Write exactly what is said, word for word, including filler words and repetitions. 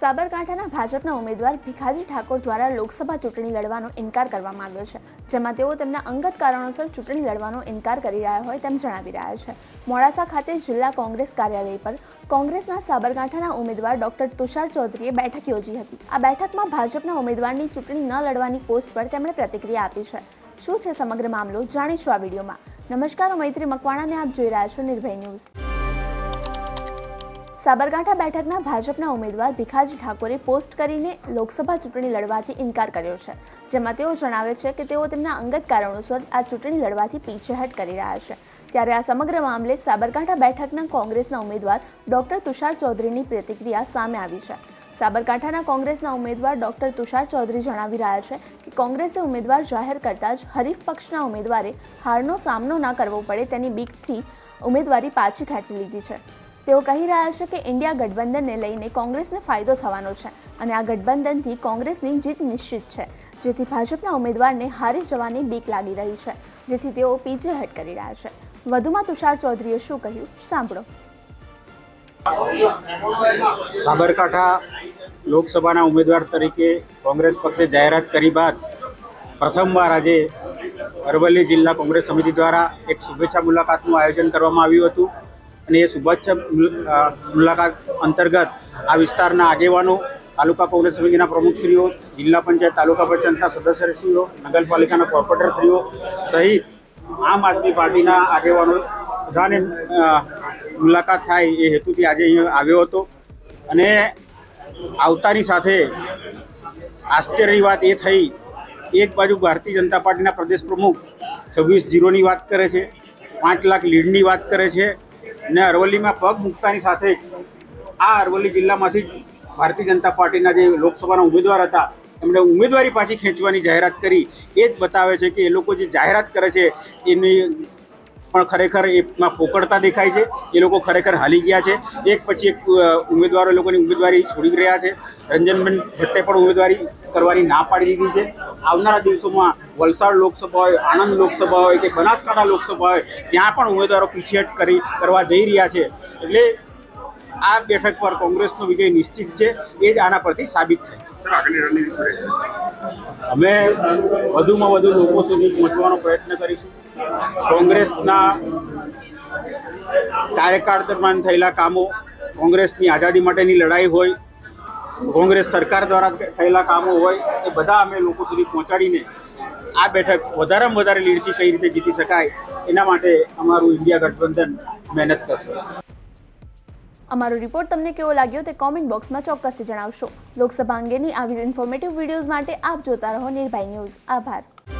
સાબરકાંઠાના ભાજપના ઉમેદવાર ભીખાજી ઠાકોર દ્વારા લોકસભા ચૂંટણી લડવાનો ઇનકાર કરવામાં આવ્યો છે, જેમાં તેઓ તેમના અંગત કારણોસર ચૂંટણી લડવાનો ઇનકાર કરી રહ્યા હોય તેમ જણાવી રહ્યા છે। મોડાસા ખાતે જિલ્લા કોંગ્રેસ કાર્યાલય પર કોંગ્રેસના સાબરકાંઠાના ઉમેદવાર ડોક્ટર તુષાર ચૌધરીએ બેઠક યોજી હતી। આ બેઠકમાં ભાજપના ઉમેદવારની ચૂંટણી ન લડવાની પોસ્ટ પર તેમણે પ્રતિક્રિયા આપી છે। શું છે સમગ્ર મામલો, જાણીશું આ વિડીયોમાં। નમસ્કાર, હું મૈત્રી મકવાણાને આપ જોઈ રહ્યા છો નિર્ભય ન્યૂઝ। સાબરકાંઠા બેઠકના ભાજપના ઉમેદવાર ભીખાજી ઠાકોરે પોસ્ટ કરીને લોકસભા ચૂંટણી લડવાથી ઇનકાર કર્યો છે, જેમાં તેઓ જણાવે છે કે તેઓ તેમના અંગત કારણોસર આ ચૂંટણી લડવાથી પીછેહટ કરી રહ્યા છે। ત્યારે આ સમગ્ર મામલે સાબરકાંઠા બેઠકના કોંગ્રેસના ઉમેદવાર ડોક્ટર તુષાર ચૌધરીની પ્રતિક્રિયા સામે આવી છે। સાબરકાંઠાના કોંગ્રેસના ઉમેદવાર ડોક્ટર તુષાર ચૌધરી જણાવી રહ્યા છે કે કોંગ્રેસે ઉમેદવાર જાહેર કરતા જ હરીફ પક્ષના ઉમેદવારે હારનો સામનો ન કરવો પડે તેની બીકથી ઉમેદવારી પાછી ખેંચી લીધી છે। તેઓ કહી રહ્યા છે કે ઇન્ડિયા ગઠબંધનને લઈને કોંગ્રેસને ફાયદો થવાનો છે અને આ ગઠબંધનથી કોંગ્રેસની જીત નિશ્ચિત છે, જેથી ભાજપના ઉમેદવારને હારી જવાની બીક લાગી રહી છે, જેથી તેઓ પીછેહટ કરી રહ્યા છે। વધુમાં તુષાર ચૌધરીએ શું કહ્યું, સાંભળો। સાબરકાંઠા લોકસભાના ઉમેદવાર તરીકે કોંગ્રેસ પક્ષે જાહેરાત કરી બાદ પ્રથમવાર આજે અરવલ્લી જિલ્લા કોંગ્રેસ સમિતિ દ્વારા એક શુભેચ્છા મુલાકાતનું આયોજન કરવામાં આવ્યું હતું અને એ શુભેચ્છા મુલાકાત અંતર્ગત આ વિસ્તારના આગેવાનો, તાલુકા કોંગ્રેસ સમિતિના પ્રમુખશ્રીઓ, જિલ્લા પંચાયત તાલુકા પંચાયતના સદસ્યશ્રીઓ, નગરપાલિકાના કોર્પોરેટરશ્રીઓ સહિત આમ આદમી પાર્ટીના આગેવાનો બધાને મુલાકાત થાય એ હેતુથી આજે અહીંયા આવ્યો હતો। અને આવતાની સાથે આશ્ચર્યની વાત એ થઈ, એક બાજુ ભારતીય જનતા પાર્ટીના પ્રદેશ પ્રમુખ છવ્વીસ જીરોની વાત કરે છે, પાંચ લાખ લીડની વાત કરે છે ને અરવલ્લીમાં પગ મૂકતાની સાથે આ અરવલ્લી જિલ્લામાંથી જ ભારતીય જનતા પાર્ટીના જે લોકસભાના ઉમેદવાર હતા એમણે ઉમેદવારી પાછી ખેંચવાની જાહેરાત કરી। એ જ બતાવે છે કે એ લોકો જે જાહેરાત કરે છે એની પણ ખરેખર એમાં પોકળતા દેખાય છે। એ લોકો ખરેખર હાલી ગયા છે, એક પછી એક ઉમેદવારો લોકોની ઉમેદવારી છોડી રહ્યા છે। રંજનબેન ભટ્ટે પણ ઉમેદવારી કરવાની ના પાડી દીધી છે। આવનારા દિવસોમાં વલસાડ લોકસભા હોય, આણંદ લોકસભા હોય કે બનાસકાંઠા લોકસભા હોય, ત્યાં પણ ઉમેદવારો પીછેહટ કરી કરવા જઈ રહ્યા છે। એટલે આ બેઠક પર કોંગ્રેસનો વિજય નિશ્ચિત છે, એ જ આના પરથી સાબિત થાય છે। અમે વધુમાં વધુ લોકો સુધી પહોંચવાનો પ્રયત્ન કરીશું। કોંગ્રેસના કાર્યકાળ દરમિયાન થયેલા કામો, કોંગ્રેસની આઝાદી માટેની લડાઈ હોય, કોંગ્રેસ સરકાર દ્વારા થયેલા કામો હોય, એ બધા અમે લોકો સુધી પહોંચાડીને આ બેઠક વધારેમાં વધારે લીડથી કઈ રીતે જીતી શકાય એના માટે અમારું ઇન્ડિયા ગઠબંધન મહેનત કરશે। અમારો રિપોર્ટ તમને કેવો લાગ્યો તે કોમેન્ટ બોક્સમાં ચોક્કસથી જણાવશો। લોકસભા અંગેની આવી જ ઇન્ફોર્મેટિવ વિડીયોઝ માટે આપ જોતા રહો નિર્ભય ન્યૂઝ। આભાર।